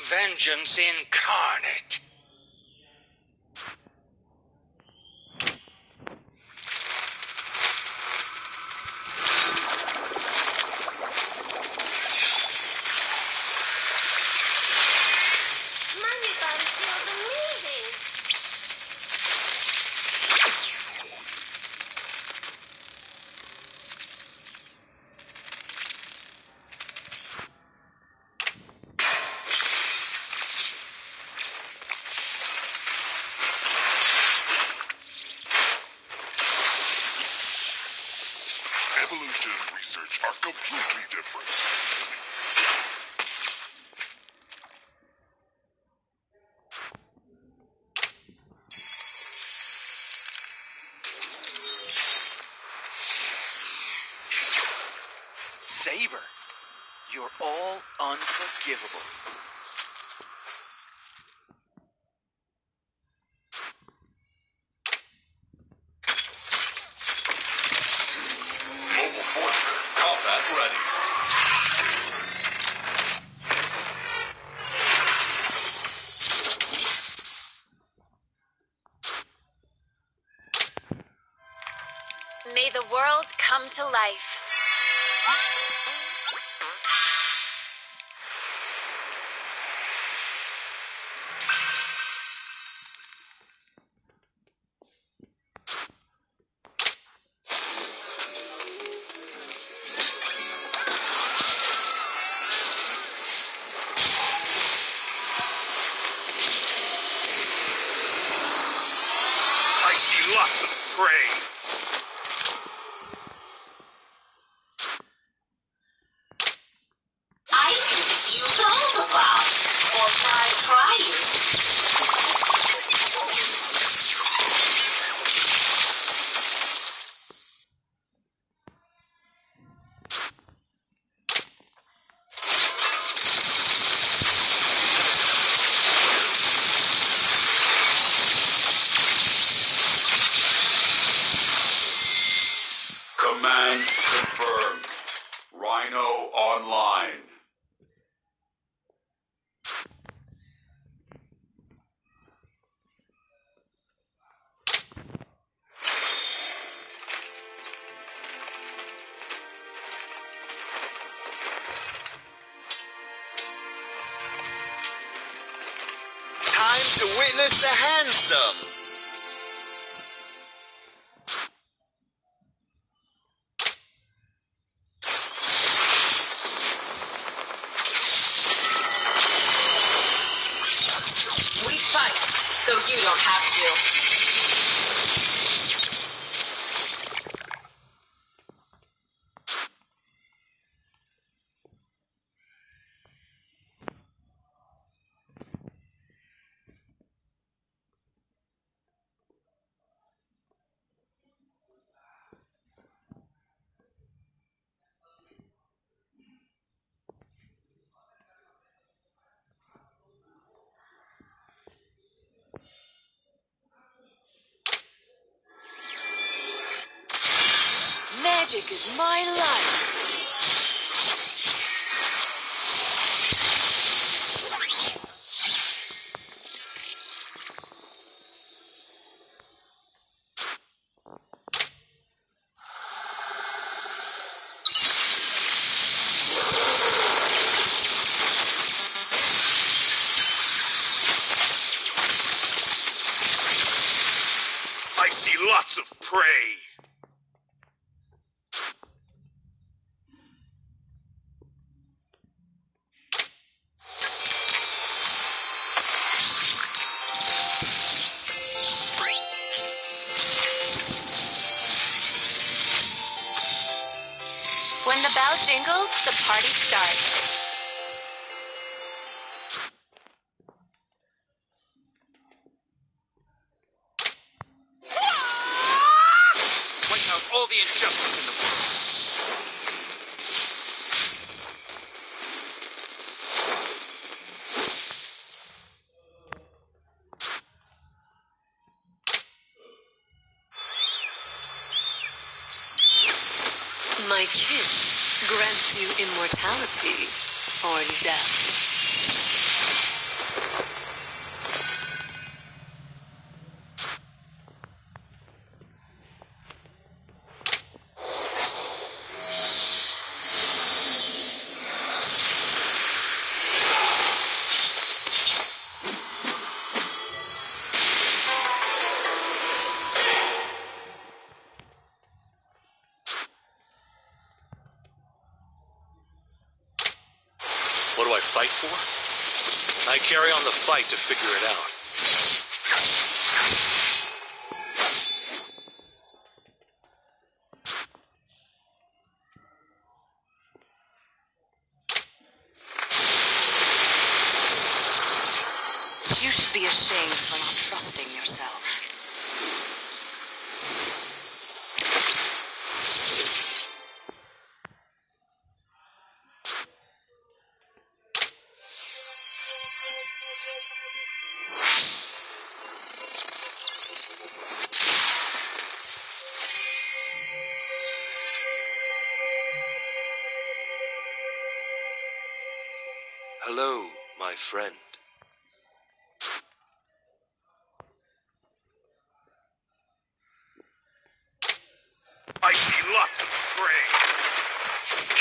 Vengeance incarnate. Mummy Bun feels amazing. Evolution and research are completely different. Saber, you're all unforgivable. Mobile Fortress combat ready. May the world come to life. I see lots of prey. I can defuse all the bombs. Or try it. Command confirmed. Rhino online. Time to witness the handsome. We fight, so you don't have to. Magic is my life. I see lots of prey. When the bell jingles, the party starts. Wipe out all the injustice in the world. My kiss grants you immortality or death. What do I fight for? I carry on the fight to figure it out. You should be ashamed for not trusting yourself. Hello, my friend. I see lots of prey.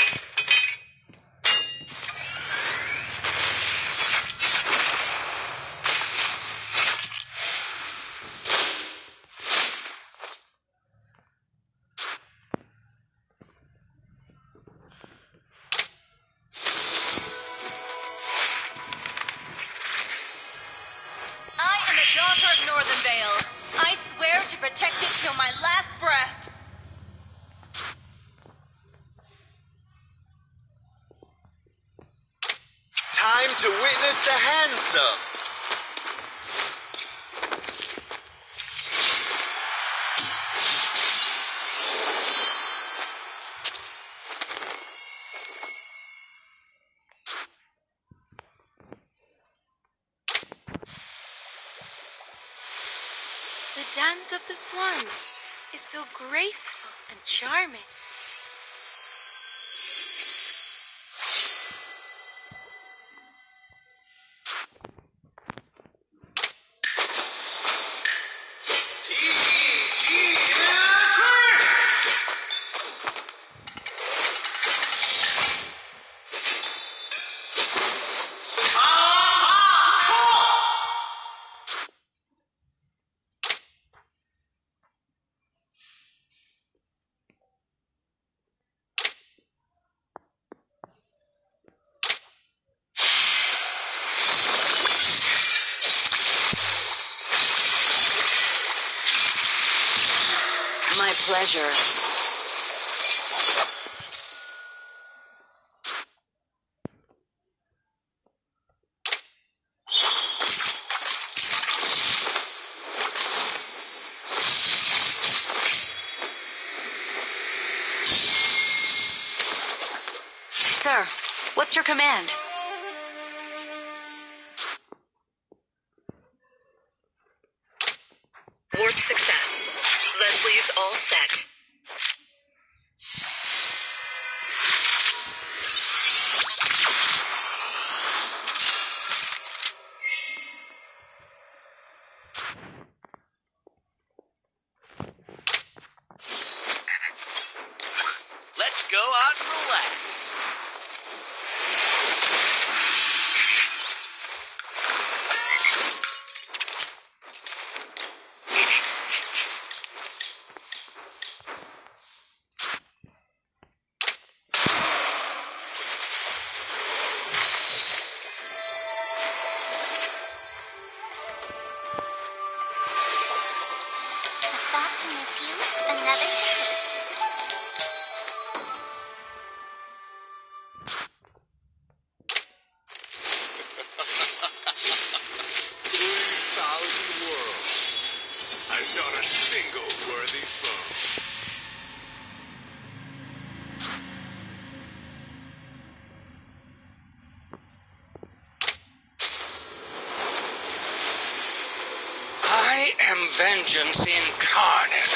I am a daughter of Northern Vale. I swear to protect it till my last breath. Time to witness the handsome. The dance of the swans is so graceful and charming. My pleasure. Sir, what's your command? Warp success. Leslie's all set. Let's go out and relax. Thought to miss you. Another ticket. Worlds. I'm not a single worthy foe. I am vengeance incarnate.